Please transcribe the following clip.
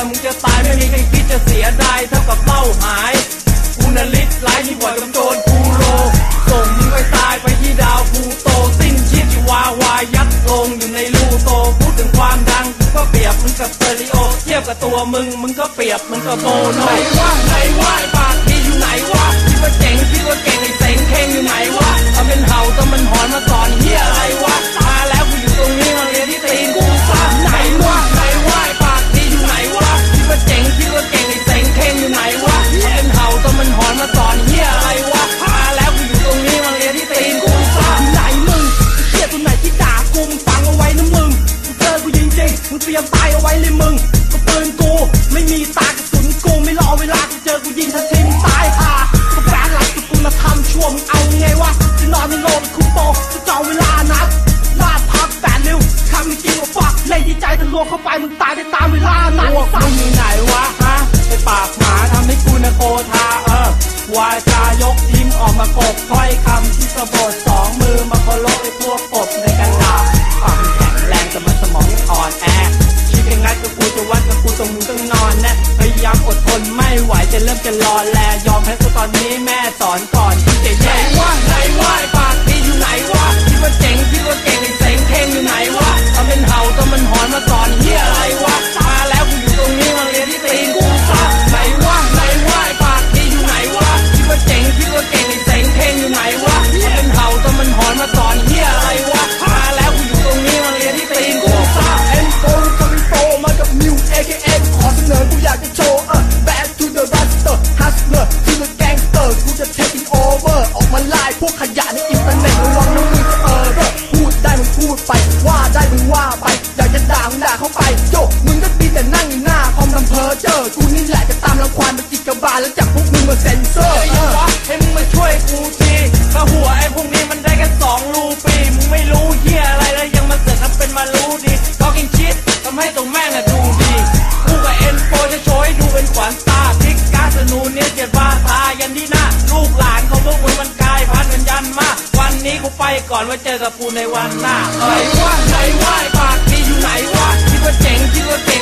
อนมึงจะตายไม่มีใครคิดจะเสียดายเท่ากับเป้าหายกูน่ะลิดไล่ยิ่งกว่ากับโจรกูโลส่งมึงไปตายไปที่ดาวพูโตสิ้นชีพที่วายยัดลงอยู่ในรูโตพูดถึงความดังกูก็เปรียบมึงกับสเตอริโอเทียบกับตัวมึงก็เปรียบมึงกับโมโนไหนวะปากที่อยู่ไหนวะคิดว่าเจ๋งคิดว่าเก่งไอ้เซ็งเข่งอยู่ไหนวะทำเป็นเห่าต้องมันหอนมาสอนเฮียอะไรวะมาแล้วกูอยู่ตรงนี้มาเรียนที่ตีนกูซะไหนวะปากที่อยู่ไหนวะคิดว่าเจ๋งคิดว่าเก่งไอ้เซ็งเข่งอยู่ไหนวะทำเป็นเห่าต้องมันหอนมาสอนเฮียอะไรวะมาแล้วกูอยู่ตรงนี้มาเรียนที่ตีนกูซะไหนมึงเฮียตัวไหนที่ด่ากูมึงฟังเอาไว้นะมึงเจอกูจริงๆมึงเตรียมตายเอาไว้เลยมึงก็ปืนกูไม่มีตากระสุนกูไม่รอเวลากูเจอกูยิงทันทีมึงตายห่าก็แฝงหลักกับกูมาทำชั่วมึงเอาไงวะจะนอนในโรงคุกโตจะจองเวลานัดลาดพักแปดริ้วคำไม่จริงว่าฟักเล่นดีใจแต่ลวงเข้าไปมึงตายได้ตามเวลานัดพวกมึงอยู่ไหนวะฮะไอ้ปากหมาทำให้กูนะโกธาวาจายกยิ้มออกมากบถ้อยคำที่กบฏสองมือมาเคารพไอ้พวกกบในกันดาปากแข็งแรงแต่มันสมองยังอ่อนแอคิดยังไงก็กูจะวัดกับกูตรงมึงต้องนอนแน่พยายามอดทนไม่ไหวจะเริ่มจะรอแลยอมแพ้กูตอนนี้แม่สอนก่อนที่จะแย่ไหนวะปากที่อยู่ไหนวะคิดว่าเจ๋งคิดว่าเก่งไอ้เซ็งเข่งอยู่ไหนวะทำเป็นเห่าต้องมันหอนมาสอนเฮียอะไรวะมาแล้วกูอยู่ตรงนี้มาเรียนที่ตีนกูซะไหนวะปากที่อยู่ไหนวะคิดว่าเจ๋งคิดว่าเก่งไอ้เซ็งเข่งอยู่ไหนวะทำเป็นเห่าต้องมันหอนมาสอนเฮียอะไรวะมาแล้วกูอยู่ตรงนี้มาเรียนที่ตีนกูซะเอ็นโตก็ไม่โตมากับมิว AKA ขอเสนอกูอยากจะโชว์Back to the Buster Hustler to the Gangster กูจะ taking over ออกมาไล่พวกขยะในอินเทอร์เน็ตระวังนะมึงจะพูดได้มึงพูดไปว่าได้มึงว่าไปอยากจะด่ามึงด่าเข้าไปโยมึงก็ดีแต่นั่งอยู่หน้าคอมทำเพ้อเจ้อกูนี่แหละจะตามรังควานเป็นจิกกบาลแล้วจับพวกมึงมาเซ็นเซอร์ให้มึงมาช่วยกูทีถ้าหัวไอ้พวกนี้มันได้แค่2 รูปีมึงไม่รู้เหี้ยอะไรแล้วยังมาเสือกทำเป็นมารู้ดี talking shit ทำให้ตรงแม่งอะดูดีกูกับเอ็นโฟจะโชว์ให้ดูเป็นขวัญตาพลิกกาสนูเนี่ยเจ็บบ้าตายันที่หน้าลูกหลานของพวกมึงมันกลายพันธุ์กันยันมากวันนี้กูไปก่อนไว้เจอกับกูในวันหน้าไหนวะปากที่อยู่ไหนวะคิดว่าเจ๋งคิดว่าเก่ง